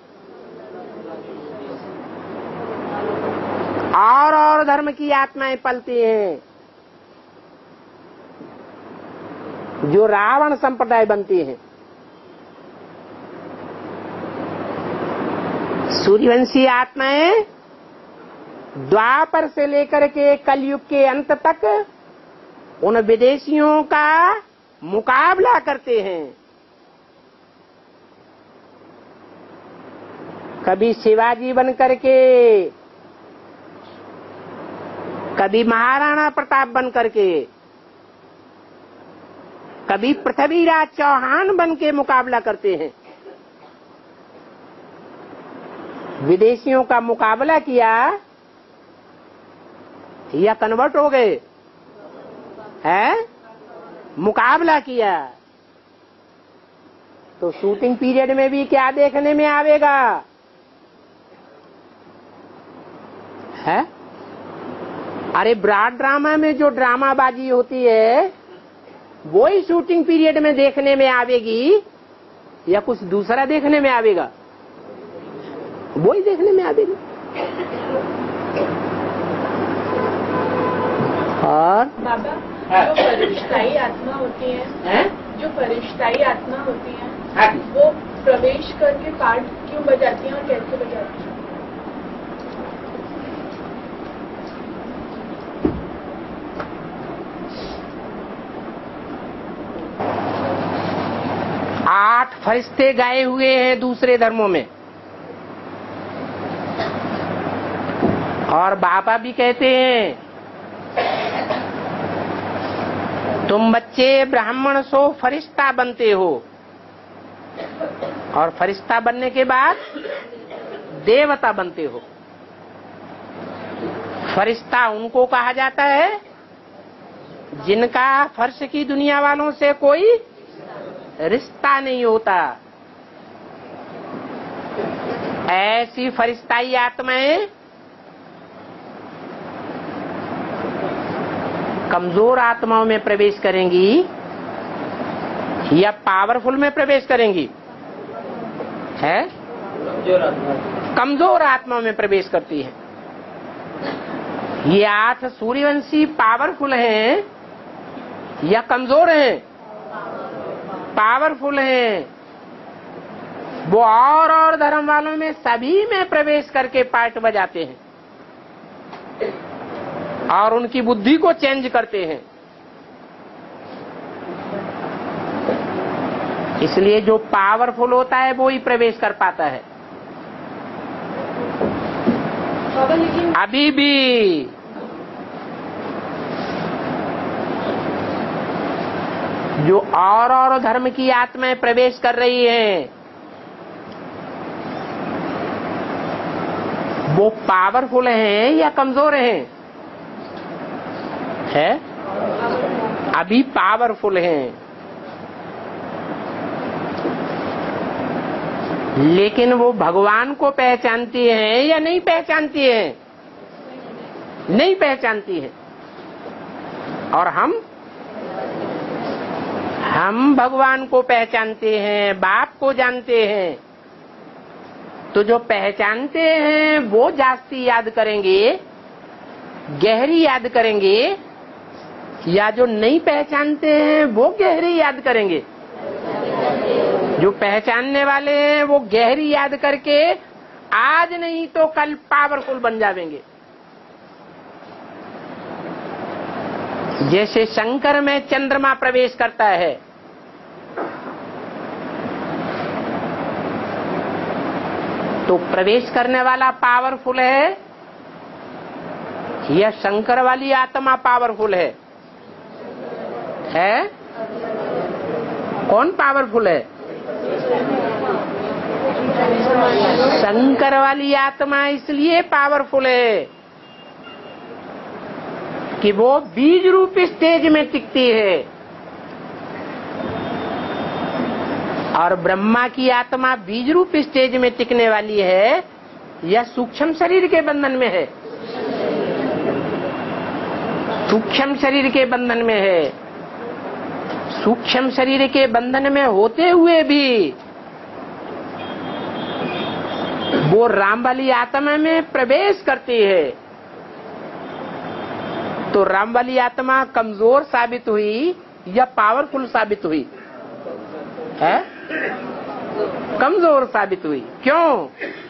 और और धर्म की आत्माएं पलती हैं जो रावण संप्रदाय बनती हैं। सूर्यवंशी आत्माएं द्वापर से लेकर के कलयुग के अंत तक उन विदेशियों का मुकाबला करते हैं। कभी शिवाजी बन करके, कभी महाराणा प्रताप बन करके, कभी पृथ्वीराज चौहान बन के मुकाबला करते हैं। विदेशियों का मुकाबला किया या कन्वर्ट हो गए? हैं? मुकाबला किया। तो शूटिंग पीरियड में भी क्या देखने में आवेगा? है? अरे ब्रॉड ड्रामा में जो ड्रामाबाजी होती है वो ही शूटिंग पीरियड में देखने में आवेगी या कुछ दूसरा देखने में आवेगा? वो ही देखने में आवेगी। और बाबा, जो फरिश्ताई आत्मा होती है, है? जो फरिश्ताई आत्मा होती है, हाँ, वो प्रवेश करके पाठ क्यों बजाती हैं और कैसे बजाती हैं? आठ फरिश्ते गए हुए हैं दूसरे धर्मों में, और बाबा भी कहते हैं तुम बच्चे ब्राह्मण सो फरिश्ता बनते हो, और फरिश्ता बनने के बाद देवता बनते हो। फरिश्ता उनको कहा जाता है जिनका फर्श की दुनिया वालों से कोई रिश्ता नहीं होता। ऐसी फरिश्ताई आत्माएं कमजोर आत्माओं में प्रवेश करेंगी या पावरफुल में प्रवेश करेंगी? है? कमजोर आत्माओं में प्रवेश करती है। ये आठ सूर्यवंशी पावरफुल हैं या कमजोर हैं? पावरफुल हैं। वो और और धर्म वालों में सभी में प्रवेश करके पार्ट बजाते हैं और उनकी बुद्धि को चेंज करते हैं। इसलिए जो पावरफुल होता है वो ही प्रवेश कर पाता है। अभी भी जो और और धर्म की आत्माएं प्रवेश कर रही हैं वो पावरफुल हैं या कमजोर हैं? है? अभी पावरफुल हैं, लेकिन वो भगवान को पहचानती हैं या नहीं पहचानती हैं? नहीं पहचानती है। और हम हम भगवान को पहचानते हैं, बाप को जानते हैं। तो जो पहचानते हैं वो जास्ती याद करेंगे, गहरी याद करेंगे, या जो नहीं पहचानते हैं वो गहरी याद करेंगे? जो पहचानने वाले हैं वो गहरी याद करके आज नहीं तो कल पावरफुल बन जाएंगे। जैसे शंकर में चंद्रमा प्रवेश करता है, तो प्रवेश करने वाला पावरफुल है या शंकर वाली आत्मा पावरफुल है? है? कौन पावरफुल है? शंकर वाली आत्मा इसलिए पावरफुल है कि वो बीज रूप स्टेज में टिकती है, और ब्रह्मा की आत्मा बीज रूप स्टेज में टिकने वाली है या सूक्ष्म शरीर के बंधन में है? सूक्ष्म शरीर के बंधन में है। सूक्ष्म शरीर के बंधन में होते हुए भी वो राम वाली आत्मा में प्रवेश करती है। तो राम वाली आत्मा कमजोर साबित हुई या पावरफुल साबित हुई? है? कमजोर साबित हुई। क्यों?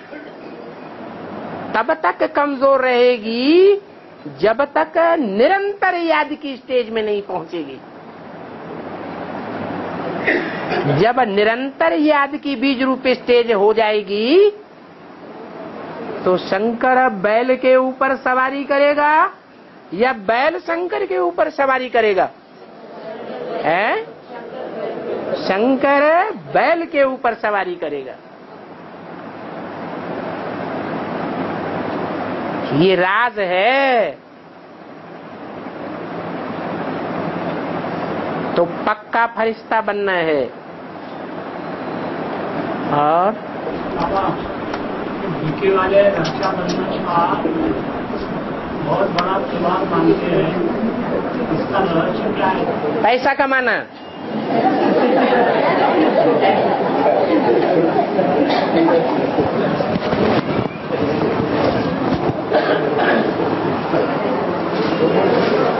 तब तक कमजोर रहेगी जब तक निरंतर याद की स्टेज में नहीं पहुंचेगी। जब निरंतर याद की बीज रूप स्टेज हो जाएगी तो शंकर बैल के ऊपर सवारी करेगा या बैल शंकर के ऊपर सवारी करेगा? है? शंकर बैल के ऊपर सवारी करेगा। ये राज है। तो पक्का फरिश्ता बनना है। और भूखे वाले रक्षाबंधन का बहुत बड़ा त्योहार मानते हैं, इसका रहस्य क्या है? पैसा कमाना।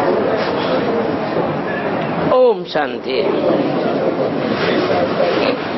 ओम शांति।